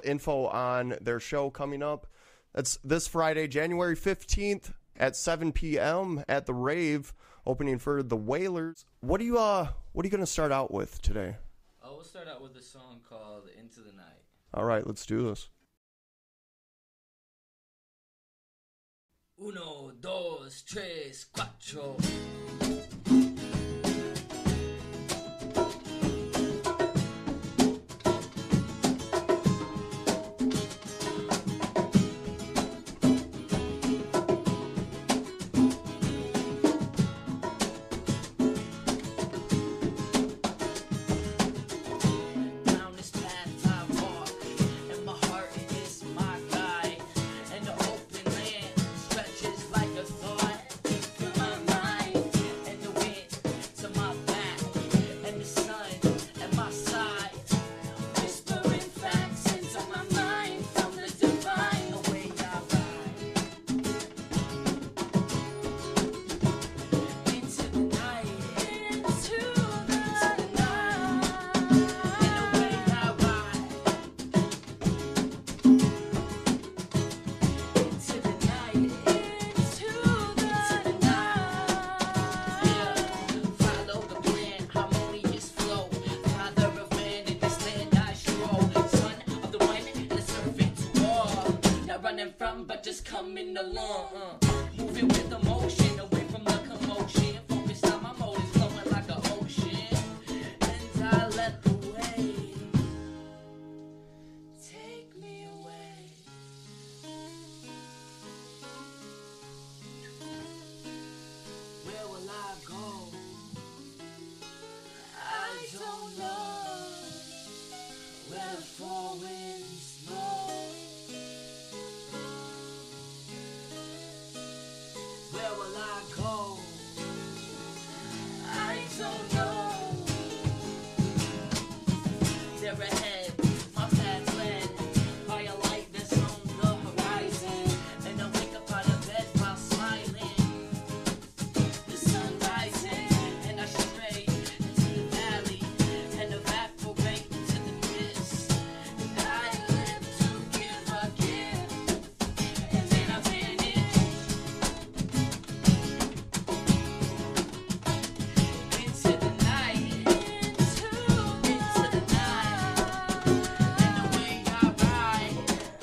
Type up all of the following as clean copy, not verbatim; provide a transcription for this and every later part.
info on their show coming up. That's this Friday, January 15th at 7 p.m. at the Rave, opening for the Wailers. What are you going to start out with today? We'll start out with a song called Into the Night. All right, let's do this. Uno, dos, tres, cuatro. But just coming along, moving with emotion, away from the commotion, focused on my motives, flowing like an ocean, and I let the wave take me away. Where will I go? I don't know. Where the four winds blow. Where will I go? I don't know. There ahead, my path led by a light that's on the horizon, and I wake up out of bed while smiling. The sun rising, and I stray into the valley and evaporate into the mist. And I live to give again, and then I vanish. Into the night, into the night, and the way I ride.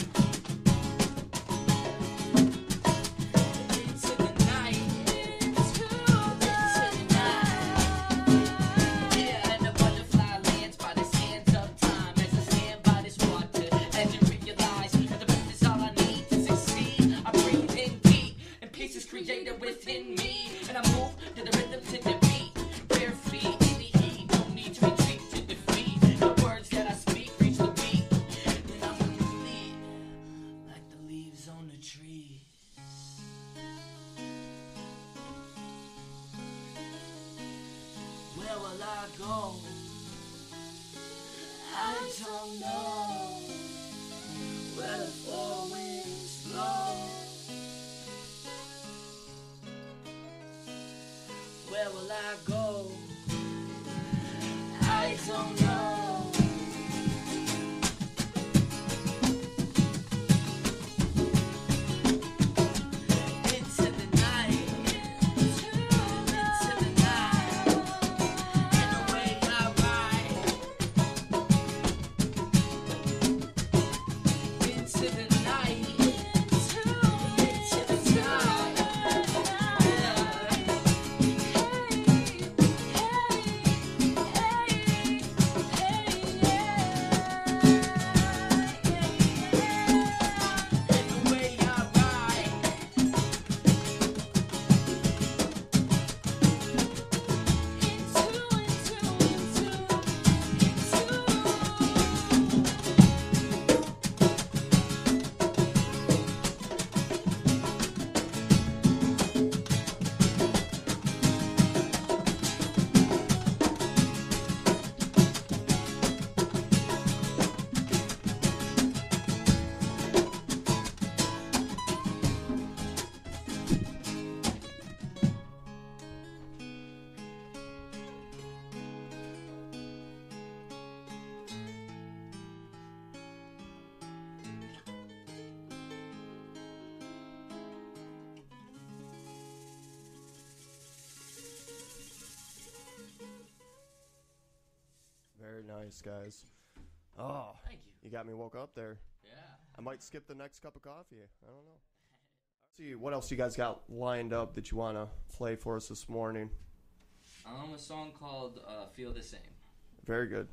Into the night, into the night. Yeah, and the butterfly lands by the sands of time as I stand by this water, and you realize that the breath is all I need to succeed. I breathe in deep, and peace is created within me, and I move to the rhythm to the beat. Bare feet in the heat, no need to retreat to defeat. The words that I speak reach the beat, and I'm gonna lead like the leaves on the trees. Where will I go? I don't know. Where the four winds blow. Where will I go? I don't know. Into the night, into the night, and the way I ride. Into the night, into the night. Yeah. nice, guys. Oh, Thank you. you got me woke up there. Yeah. I might skip the next cup of coffee. I don't know. Let's see, what else you guys got lined up that you want to play for us this morning? A song called Feel the Same. Very good.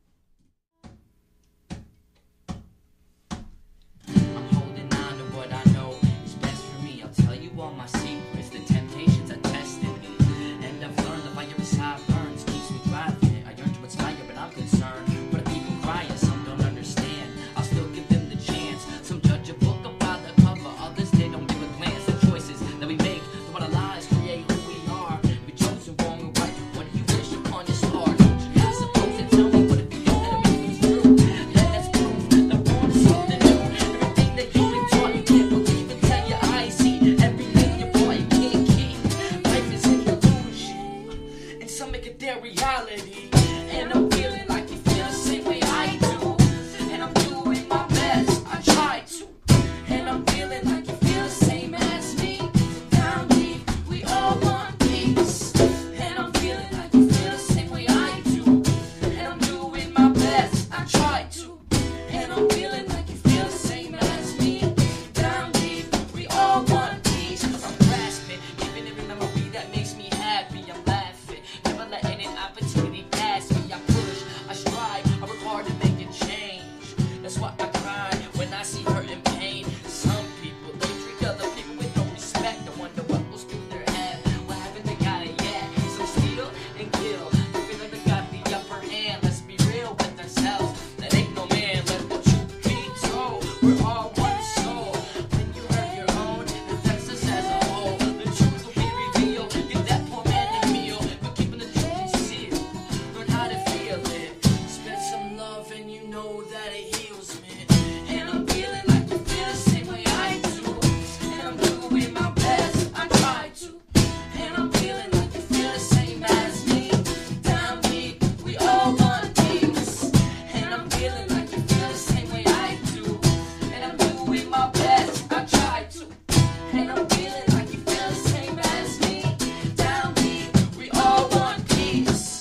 I'm holding on to what I know is best for me. I'll tell you all my secrets. The temptations are testing me. And I've learned the fire is how it burns. Keeps me driving. I yearn to inspire, but I'm concerned. For the people crying, some don't understand. I'll still give them the chance. Some judge a book about the cover. Others, they don't give a glance. The choices that we make, the what our lives create who we are. If we chosen wrong or right, what do you wish upon your star? Don't you suppose to tell me what if you don't let me be true? Then that's proof that I'm born to something new. Everything that you've been taught, you can't believe until your eyes see. Everything you bought, you can't keep. Life is an illusion, and some make it their reality. And I'm feeling like you feel the same way I do. And I'm doing my best, I try to. And I'm feeling like you feel the same as me. Down deep, we all want peace. And I'm feeling like you feel the same way I do. And I'm doing my best, I try to. And I'm feeling like you feel the same as me. Down deep, we all want peace. Cause I'm grasping, even every memory that makes me happy. I'm laughing, never letting an opportunity pass me. I push, I strive, I work hard to make a change. That's why I cry when I see hurt and pain. Some people, they treat other people with no respect. I wonder what goes through their head. What haven't they got it yet? Some steal and kill. They feel like they got the upper hand. Let's be real with ourselves. That ain't no man. Let the truth be told. We're all one soul. When you hurt your own, it affects us as a whole. The truth will be revealed. Give that poor man a meal. But keeping the truth concealed. Learn how to feel it. Spread some love and you know that it heals me. And I'm feeling like you feel the same way I do. And I'm doing my best, I try to. And I'm feeling like you feel the same as me. Down deep, we all want peace. And I'm feeling like you feel the same way I do. And I'm doing my best, I try to. And I'm feeling like you feel the same as me. Down deep, we all want peace.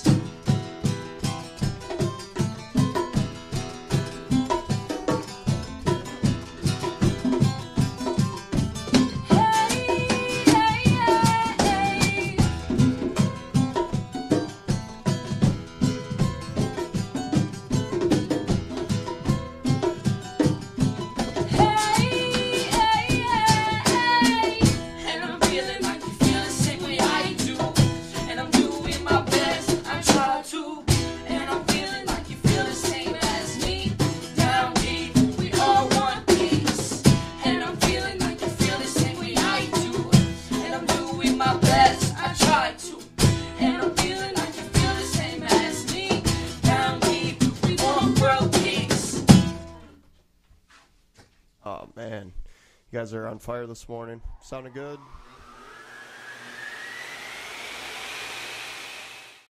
And I'm feeling like you feel the same way I do. And I'm doing my best, I try to. And I'm feeling like you feel the same as me. Down deep, we all want peace. And I'm feeling like you feel the same way I do. And I'm doing my best, I try to. And I'm feeling like you feel the same as me. Down deep, we want world peace. Oh, man. You guys are on fire this morning. Sounded good.